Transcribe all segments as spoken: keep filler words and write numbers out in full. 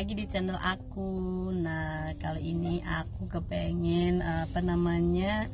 lagi di channel aku. Nah, kali ini aku kepengen apa namanya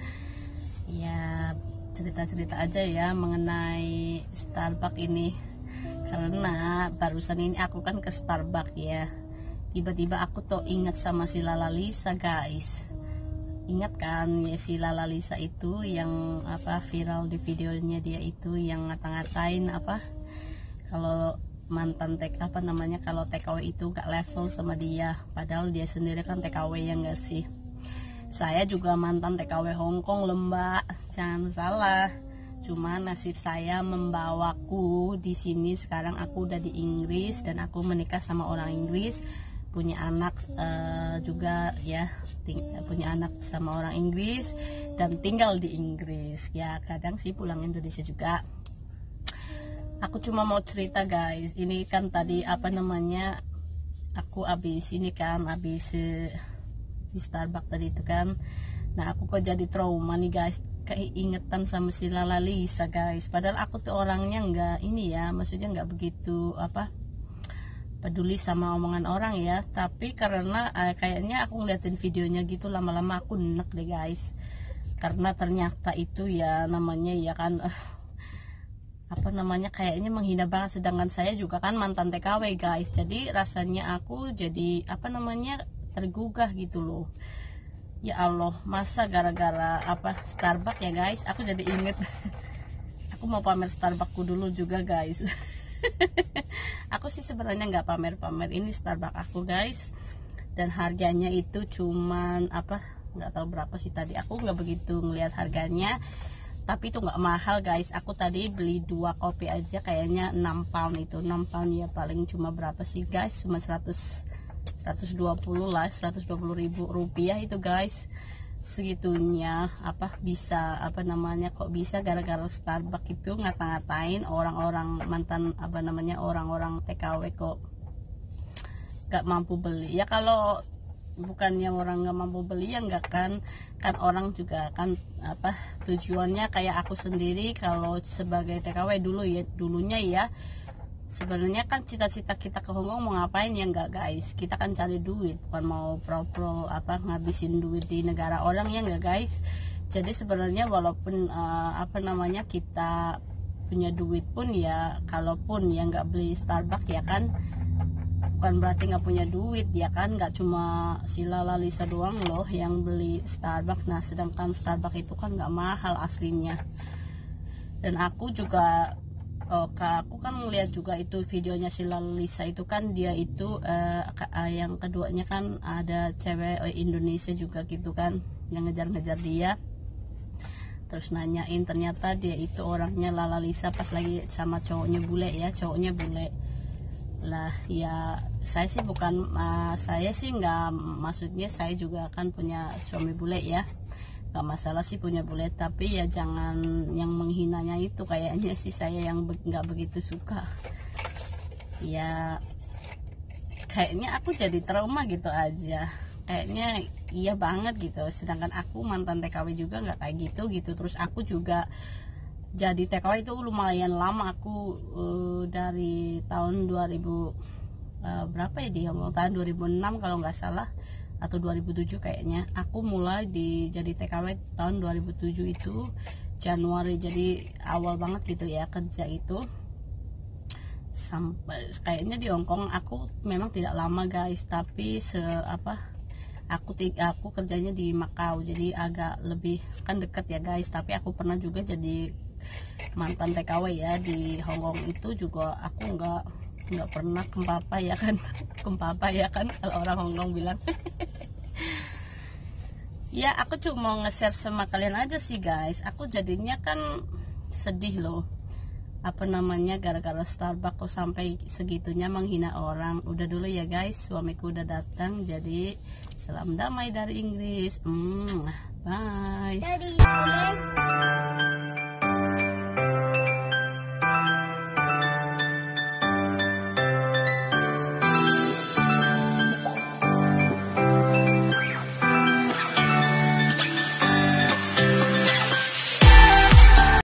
ya cerita-cerita aja ya mengenai Starbucks ini, karena barusan ini aku kan ke Starbucks ya. Tiba-tiba aku tuh ingat sama si Lala Lisa, guys. Ingat kan ya si Lala Lisa itu yang apa viral di videonya dia itu yang ngata-ngatain apa kalau mantan tek apa namanya kalau T K W itu gak level sama dia, padahal dia sendiri kan T K W ya enggak sih. Saya juga mantan T K W Hongkong lembak, jangan salah. Cuma nasib saya membawaku di sini. Sekarang aku udah di Inggris dan aku menikah sama orang Inggris, punya anak uh, juga ya, punya anak sama orang Inggris dan tinggal di Inggris ya. Kadang sih pulang Indonesia juga. Aku cuma mau cerita, guys. Ini kan tadi apa namanya aku habis ini kan habis uh, di Starbucks tadi itu kan. Nah, aku kok jadi trauma nih, guys, keingetan sama si Lala Lisa, guys. Padahal aku tuh orangnya nggak ini ya, maksudnya nggak begitu apa peduli sama omongan orang ya. Tapi karena uh, kayaknya aku ngeliatin videonya gitu, lama-lama aku enek deh, guys. Karena ternyata itu ya namanya ya kan uh, apa namanya kayaknya menghina banget, sedangkan saya juga kan mantan T K W, guys. Jadi rasanya aku jadi apa namanya tergugah gitu loh. Ya Allah, masa gara-gara apa Starbucks ya, guys, aku jadi inget. Aku mau pamer Starbucksku dulu juga, guys. Aku sih sebenarnya nggak pamer-pamer, ini Starbucks aku, guys, dan harganya itu cuman apa nggak tahu berapa sih tadi, aku nggak begitu ngelihat harganya, tapi itu nggak mahal, guys. Aku tadi beli dua kopi aja kayaknya enam pound, itu enam pound ya, paling cuma berapa sih, guys, cuma seratus seratus dua puluh lah, seratus dua puluh ribu rupiah itu, guys. Segitunya apa bisa apa namanya kok bisa gara-gara Starbucks itu ngata-ngatain orang-orang mantan apa namanya orang-orang T K W kok gak mampu beli ya. Kalau bukannya orang nggak mampu beli ya enggak kan kan orang juga kan apa tujuannya kayak aku sendiri kalau sebagai T K W dulu ya dulunya ya, sebenarnya kan cita-cita kita ke Hongkong mau ngapain ya enggak, guys, kita kan cari duit, bukan mau pro-pro apa ngabisin duit di negara orang ya enggak, guys. Jadi sebenarnya walaupun uh, apa namanya kita punya duit pun ya, kalaupun ya nggak beli Starbucks ya kan bukan berarti nggak punya duit ya kan. Nggak cuma si Lala Lisa doang loh yang beli Starbucks. Nah, sedangkan Starbucks itu kan nggak mahal aslinya. Dan aku juga oh, aku kan ngeliat juga itu videonya si Lala Lisa itu kan, dia itu uh, yang keduanya kan ada cewek Indonesia juga gitu kan yang ngejar-ngejar dia, terus nanyain ternyata dia itu orangnya Lala Lisa pas lagi sama cowoknya bule ya, cowoknya bule lah ya. Saya sih bukan uh, saya sih nggak, maksudnya saya juga kan punya suami bule ya, nggak masalah sih punya bule, tapi ya jangan yang menghinanya itu, kayaknya sih saya yang nggak be begitu suka ya. Kayaknya aku jadi trauma gitu aja, kayaknya iya banget gitu. Sedangkan aku mantan T K W juga nggak kayak gitu gitu. Terus aku juga jadi T K W itu lumayan lama, aku uh, dari tahun dua ribu uh, berapa ya di Hongkong, tahun dua ribu enam kalau nggak salah atau dua ribu tujuh kayaknya. Aku mulai di jadi T K W tahun dua ribu tujuh itu Januari, jadi awal banget gitu ya kerja itu. Sampai kayaknya di Hongkong aku memang tidak lama, guys, tapi se apa aku aku kerjanya di Macau, jadi agak lebih kan deket ya, guys. Tapi aku pernah juga jadi mantan T K W ya di Hongkong itu juga. Aku nggak nggak pernah kempapa ya kan kempapa ya kan kalau orang Hongkong bilang. Ya aku cuma nge-share sama kalian aja sih, guys. Aku jadinya kan sedih loh, apa namanya gara-gara Starbucks kok sampai segitunya menghina orang. Udah dulu ya, guys, suamiku udah datang, jadi salam damai dari Inggris. mm, bye. Daddy.